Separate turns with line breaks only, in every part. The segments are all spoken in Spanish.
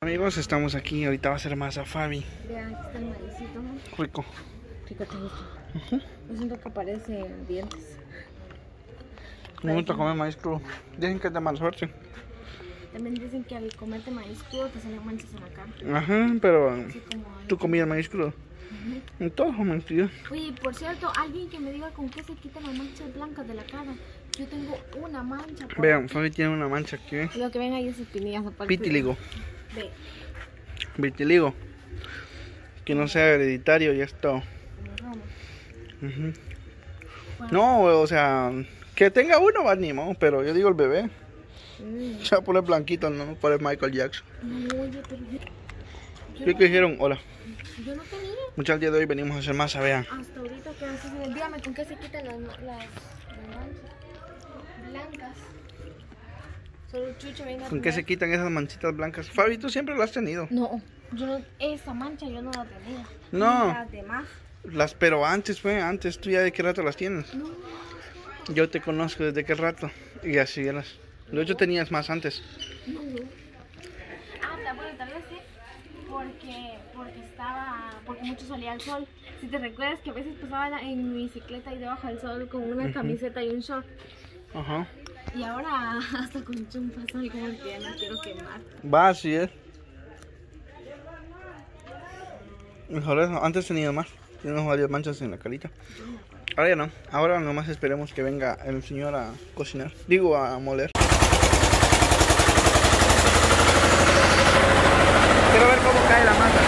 Amigos, estamos aquí, ahorita va a ser masa Fabi.
Vean, aquí está el maicito, ¿no?
Rico.
Rico, te gusta. Yo siento que parece dientes.
Me gusta comer maíz crudo. Dicen que es de mala suerte.
También dicen que al comerte maíz crudo te salen manchas en la cara.
Ajá, pero
Así como...
tú comías maíz crudo. En todo, mentira.
Oye, por cierto, alguien que me diga con qué se quitan las manchas blancas de la cara. Yo tengo una mancha.
Vean, Fabi tiene una mancha aquí, ¿eh?
Lo que ven ahí es espinillas aparte.
Vitiligo.
Ve.
Vitiligo. Que no sea hereditario, ya está.
Bueno.
No, o sea, que tenga uno va ni modo, pero yo digo el bebé. Se va a poner blanquito, no por Michael Jackson.
No, oye, pero
¿Qué dijeron? Hola.
yo no tenía.
Muchas al día de hoy venimos a hacer masa, vean.
Hasta ahorita que haces, dígame con qué se quitan las manchas blancas. Solo Chucho viene a
¿Con qué se quitan esas manchitas blancas? Fabi, tú siempre las has tenido.
No, yo no, esa mancha yo no la tenía.
No.
Las demás.
Pero antes antes, ¿tú ya de qué rato las tienes?
No.
Yo te conozco desde qué rato. Y así eras. De hecho tenías más antes.
No. Bueno, tal vez sí. Porque mucho salía el sol. Si te recuerdas que a veces pasaba en mi bicicleta y debajo del sol con una camiseta y un short.
Ajá.
Y ahora hasta con chumpas soy como que ya no quiero quemar.
Va, así es. Mejor eso. Antes tenía más. Teníamos varias manchas en la carita. Ahora ya no. Ahora nomás esperemos que venga el señor a cocinar. Digo, a moler. Quiero ver cómo cae la masa.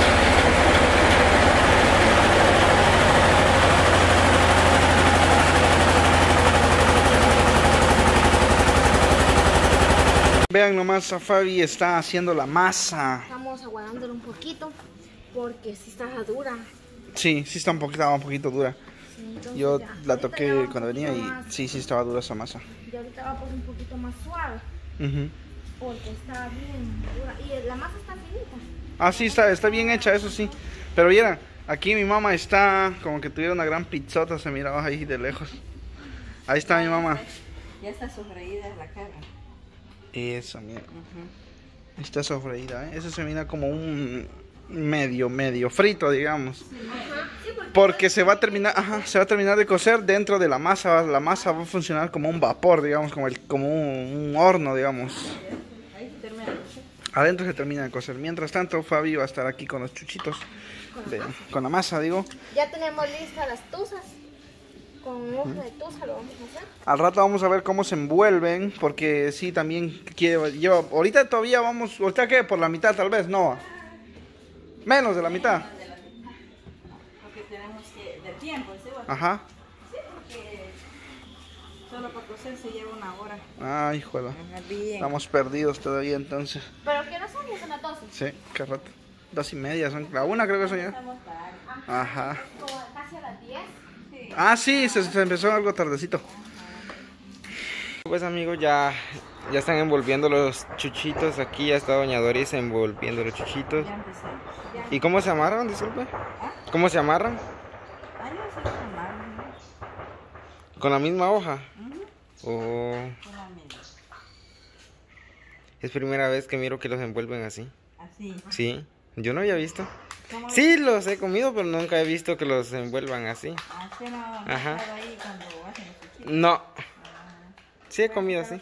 Vean nomás, a Fabi está haciendo la masa.
Estamos aguantándolo un poquito porque si está dura.
Sí, sí está un poquito dura.
Sí,
Yo
ya.
la
Ahorita
toqué
ya va un
cuando venía
poquito
y
más.
sí estaba dura esa masa.
Y ahorita va por un poquito más suave porque está bien dura. Y la masa está finita.
Ah, sí, está bien hecha, eso sí. Pero vieran, aquí mi mamá está como que tuviera una gran pizzota, se miraba ahí de lejos. Ahí está mi mamá.
Ya está sofreída la cara.
Eso, mira. Está sofreída, ¿eh? Eso se mira como un medio frito, digamos. Porque se va a terminar de cocer dentro de la masa. La masa va a funcionar como un vapor, digamos, como un horno, digamos.
Ahí se termina de cocer.
Adentro se termina de cocer. Mientras tanto, Fabi va a estar aquí con los chuchitos. Con la masa, digo.
Ya tenemos listas las tuzas. Con hoja de tuza lo vamos a hacer.
Al rato vamos a ver cómo se envuelven. Porque sí, también lleva. Ahorita todavía vamos. ¿Ahorita qué? Por la mitad, tal vez. No. Menos de la mitad.
Porque tenemos que, del tiempo, ¿sí?
Ajá.
Sí, porque solo para cocer se lleva una hora.
Ay, joder.
Ajá, bien.
Estamos perdidos todavía entonces.
Pero que no son, ya son las 12.
Sí, qué rato. 2:30 son. La 1 creo que son ya.
Estamos tarde.
Ajá.
Como casi a las 10.
Sí.
Ah, sí, se empezó algo tardecito.
Pues amigos, ya están envolviendo los chuchitos. Aquí ya está doña Doris envolviendo los chuchitos.
Ya empecé.
¿Y cómo se amarran? Disculpe. ¿Cómo se amarran?
Ay, no sé tomar.
¿Con la misma hoja? O
Con la misma.
es primera vez que miro que los envuelven así.
Así.
Sí, yo no había visto.
¿Cómo
Sí, los he comido, pero nunca he visto que los envuelvan así.
Así no
Ajá.
estaba ahí cuando hacen los chuchitos.
No. Sí he comido así.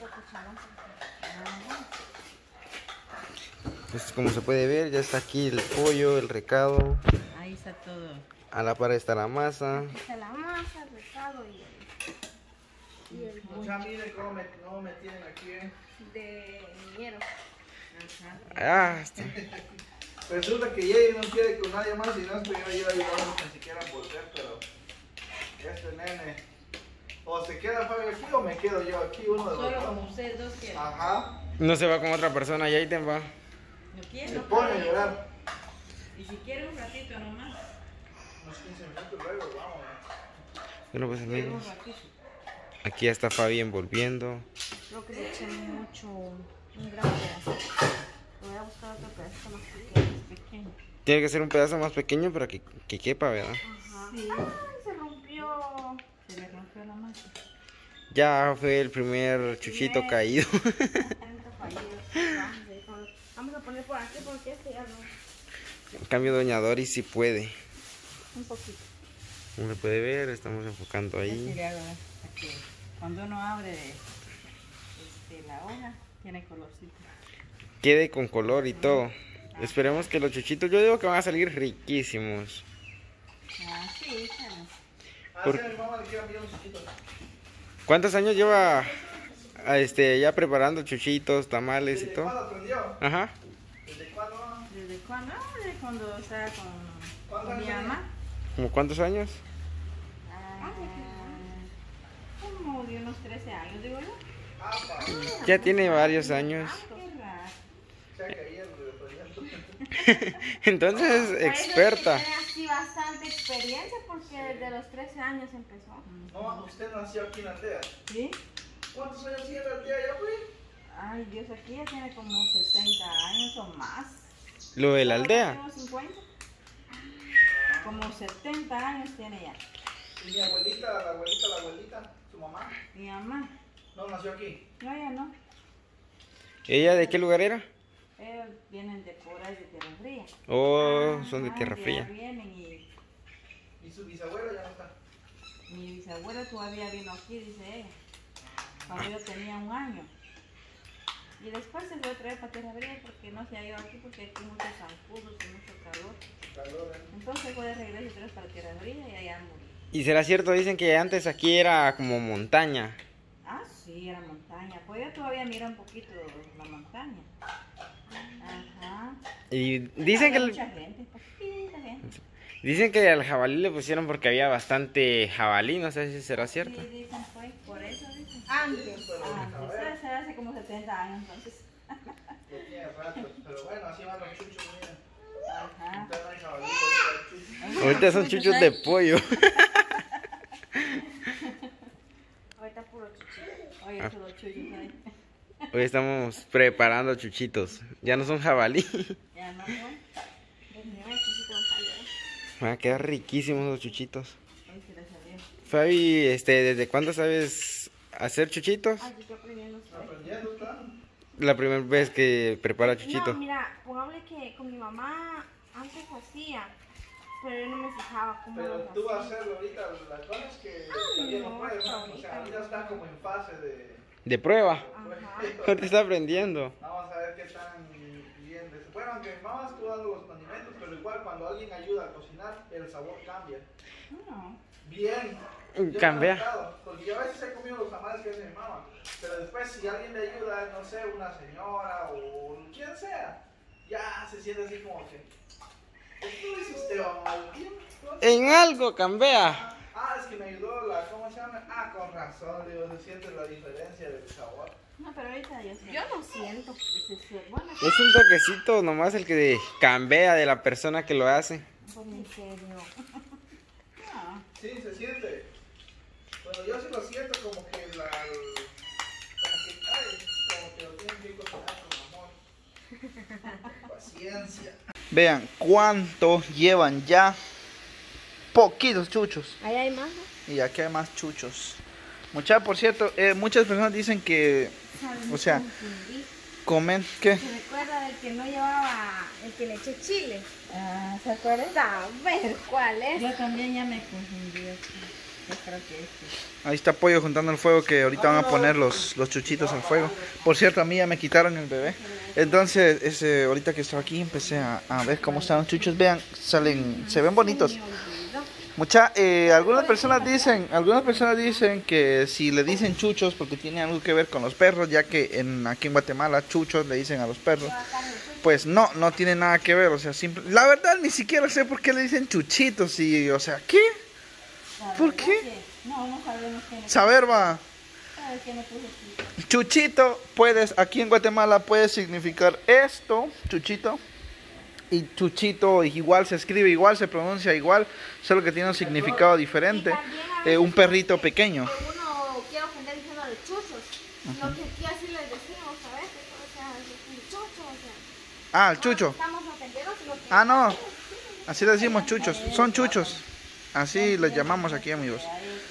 Pues como se puede ver, ya está aquí el pollo, el recado.
Ahí está todo.
A la par está la masa.
Está la masa, el recado y el
Ya miren cómo no me tienen aquí,
de niñero.
Ah, está.
Resulta que Jay no quiere con nadie más y no es que yo iba a ayudarnos ni siquiera a volver, pero este nene o se queda Fabio aquí o me quedo yo aquí, uno de los
Solo
dos.
como ustedes dos quieren.
Ajá.
No se va con otra persona, ya ahí te va.
¿No quieren?
Se
No
pone a
pueden.
llorar.
Y si quieren un ratito nomás.
Unos 15 minutos luego, vamos.
Bueno pues amigos,
Un ratito.
aquí ya está Fabi envolviendo.
Creo que le eché mucho, un gran pedazo. Voy a buscar otro pedazo más pequeño.
Tiene que ser un pedazo más pequeño para que quepa, ¿verdad?
Ajá.
Sí.
Ay, se rompió.
Se le rompió la masa.
Ya fue el primer chuchito caído.
Fallido. Vamos a poner poner por aquí porque este ya no.
En cambio, doña Doris sí puede.
Un poquito.
Como se puede ver, estamos enfocando
Así
ahí.
le hago, aquí. Cuando uno abre la hoja, tiene colorcito.
Quede con color y todo. Esperemos que los chuchitos, yo digo que van a salir riquísimos.
Ah, sí, claro.
Por-
mi mamá le quiere enviar un chiquito.
¿Cuántos años lleva ya preparando chuchitos, tamales y
¿Desde
todo?
cuándo aprendió?
Ajá.
¿Desde cuándo?
¿Desde cuándo? Desde cuando estaba con mi
años
mamá.
¿Como cuántos años?
Como de unos 13 años, digo yo.
Ya tiene varios años.
Qué raro.
O sea, que ayer le aprendió.
Entonces, experta.
Tiene así bastante experiencia porque desde los 13 años empezó.
No, usted nació aquí en Aldea.
¿Sí?
¿Cuántos años tiene Aldea ya, güey?
Ay, Dios, aquí ya tiene como 60 años o más.
Lo de la aldea.
Como 50. Como 70 años tiene ya.
¿Y mi abuelita, la abuelita, su mamá?
Mi mamá.
No nació aquí.
No, ya no.
¿Ella de qué lugar era?
Ellos vienen de por ahí de Tierra Fría.
Oh, son de Tierra
Ya
Fría.
vienen y
¿Y su bisabuela ya no está?
mi bisabuela todavía vino aquí, dice ella. Cuando yo tenía 1 año. Y después se fue otra vez para Tierra Fría porque no se ha ido aquí porque aquí hay muchos zancudos y mucho calor.
Calor, ¿eh?
Entonces fue de regreso otra vez para Tierra Fría y allá murió.
¿Y será cierto? Dicen que antes aquí era como montaña.
Ah, sí, era montaña. Pues yo todavía miro un poquito la montaña. Ajá.
Y dicen que,
Había mucha gente, poquita gente.
dicen que al jabalí le pusieron porque había bastante jabalí, no sé si será cierto.
Sí, dicen pues, por eso dicen.
Antes.
Antes, se hace como 70 años entonces.
Lo tiene rato, pero bueno, así van los chuchos, miren.
Ajá.
Usted no hay jabalí, ahorita hay chuchos.
Ahorita son chuchos de pollo.
Ahorita puro chuchito.
Oye, todos chuchos ahí.
Hoy estamos preparando chuchitos. Ya no son jabalí.
Ya no, ¿no?
El primer chuchito me salió.
Van a quedar riquísimos los chuchitos.
Hoy se le salió.
Fabi, ¿desde cuándo sabes hacer chuchitos?
Ay, yo estoy aprendiendo usted.
Aprendiendo, está.
La primera vez que prepara
No,
chuchito.
mira, pongámosle que con mi mamá antes hacía, pero yo no me fijaba cómo
Pero
los
tú vas a
hacía.
hacerlo ahorita, la cosa es que todavía no
no,
puedes, ¿no? O
ahorita
sea, ahorita está como en fase de...
De prueba.
Ajá.
Ahorita está aprendiendo.
Vamos a ver qué tan bien... Bueno, aunque mamá estuvo dando los condimentos, pero igual cuando alguien ayuda a cocinar, el sabor cambia.
No.
Bien.
Cambia.
Yo me he notado, porque yo a veces he comido los tamales que hace mi mamá, pero después si alguien le ayuda, no sé, una señora o quien sea, ya se siente así como que... ¿Qué dice usted, mamá?
En algo cambia.
Ah, es que me ayudó la... ¿Cómo se llama? Ah, con razón, digo, se siente la diferencia del sabor.
No, pero ahorita yo sé.
Yo no siento.
Bueno,
Es un toquecito nomás el que cambia de la persona que lo hace.
En serio.
no.
Sí, se siente. Bueno, yo sí lo siento como que la... Como que lo tienen que cocinar con amor. Paciencia. Vean cuánto llevan ya. Poquitos chuchos.
Ahí hay más, ¿no?
Y aquí hay más chuchos. Por cierto, muchas personas dicen que, o sea, comen, ¿qué?
¿Se recuerda del que no llevaba, el que le eché chile?
Ah, ¿se acuerdan?
A ver, ¿cuál es?
Yo también ya me confundí aquí. Yo creo que este.
Ahí está Pollo juntando el fuego que ahorita van a poner los chuchitos al fuego. Por cierto, a mí ya me quitaron el bebé. Entonces, ahorita que estaba aquí empecé a ver cómo están los chuchos. Vean, se ven bonitos. Algunas personas dicen que si le dicen chuchos porque tiene algo que ver con los perros, ya que aquí en Guatemala chuchos le dicen a los perros. Pues no tiene nada que ver, o sea, la verdad ni siquiera sé por qué le dicen chuchitos y, o sea, ¿qué? ¿Por qué?
No, no sabemos quién es.
Saber va.
¿Sabes quién le puso aquí?
Chuchito, aquí en Guatemala puede significar esto, chuchito. Y chuchito igual se escribe igual, se pronuncia igual, solo que tiene un significado diferente. Un perrito pequeño.
Uno quiere ofender diciendo de chuchos. Lo que aquí así les decimos a veces, o sea, el chucho, o sea.
Ah, el chucho.
Estamos ofendiendo, sino que...
Ah, no. Así le decimos chuchos. Son chuchos. Así les llamamos aquí, amigos.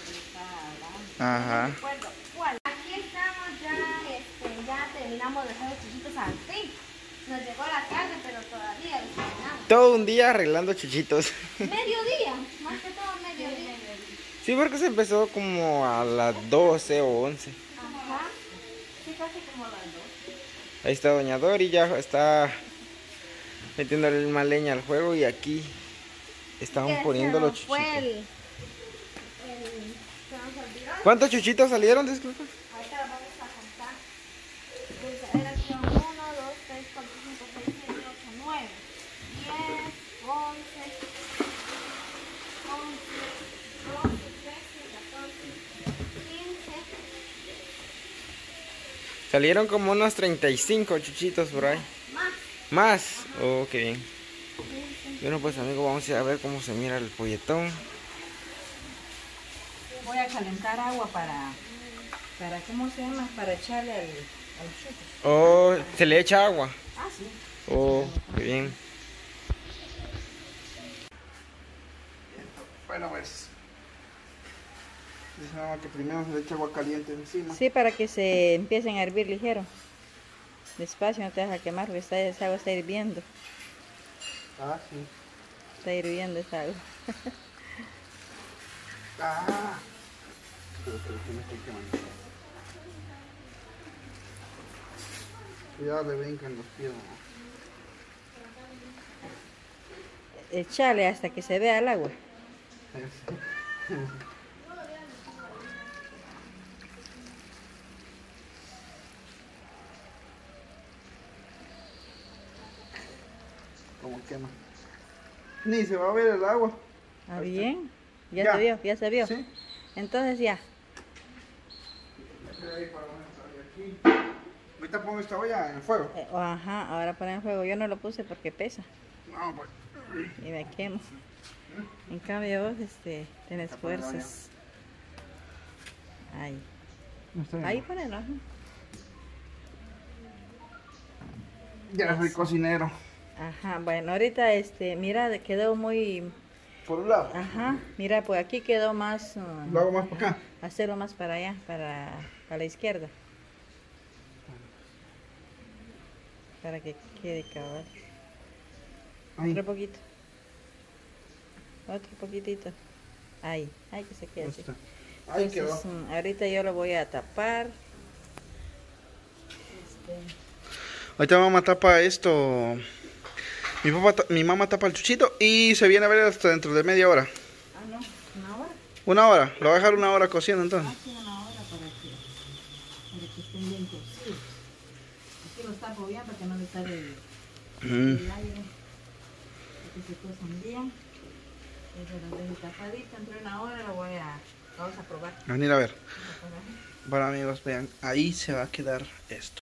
Ajá.
Recuerdo, ¿cuál? Aquí estamos ya, ya terminamos de hacer los chuchitos al fin. Nos llegó la tarde, pero todavía lo terminamos.
Todo un día arreglando chuchitos.
Mediodía, más que todo mediodía.
Sí, porque se empezó como a las 12 o 11.
Ajá.
Sí, casi como las 2.
Ahí está doña Dori, ya está metiéndole más leña al juego y aquí estaban
Que
poniendo
se
los
nos
chuchitos.
fue se nos olvidó.
¿Cuántos chuchitos salieron? Disculpa.
Ahorita lo vamos a contar. Pues era que 1, 2, 3, 4, 5, 6, 7, 8, 9, 10, 11, 12, 13, 14, 15.
Salieron como unos 35 chuchitos por ahí.
Más.
¿Más? Oh, qué bien. Bueno, pues amigos, vamos a ver cómo se mira el polletón.
Voy a calentar agua para ¿cómo se llama? Para echarle al chucho.
Oh, ¿se le echa agua?
Ah, sí.
Oh, qué bien.
Bueno, pues. Dice mamá que primero se le echa agua caliente encima.
Sí, para que se empiecen a hervir ligero. Despacio, no te deja quemar porque esa agua está hirviendo.
Ah, sí.
Está hirviendo esa agua.
Ah. Pero que me estoy quemando. Cuidado, le brincan los pies, mamá.
Echale hasta que se vea el agua.
Como quema. Ni se va a ver el agua.
Ah, bien. Ya
Ya.
se vio, ya se vio.
Sí.
Entonces ya.
Ahorita pongo esta olla en el fuego.
Ajá, ahora ponen el fuego. Yo no lo puse porque pesa
No, pues.
y me quemo. En cambio vos tenés fuerzas. Ahí.
No está bien.
Ahí ponelo. Ajá.
Ya soy cocinero.
Ajá, bueno, ahorita mira, quedó muy,
Por un lado.
ajá, mira, pues aquí quedó más,
Lo hago más para acá.
hacerlo más para allá, para la izquierda. Para que quede cabal.
Ahí.
Otro poquito. Otro poquitito. Ahí, ahí que se quede así.
Está. Ahí quedó.
Entonces, ahorita yo lo voy a tapar.
Ahorita mamá tapa esto. Mi mamá tapa el chuchito y se viene a ver hasta dentro de media hora.
Ah, no, una hora.
Una hora. Lo va a dejar una hora cociendo entonces.
Hace una hora para que estén bien cocidos. Aquí los tapo bien para que no les salga el aire. Para que se cosan bien. Eso lo dejo tapadito. Entre una hora vamos a probar.
Venir a ver.
Vamos a probar.
Bueno amigos, vean, ahí se va a quedar esto.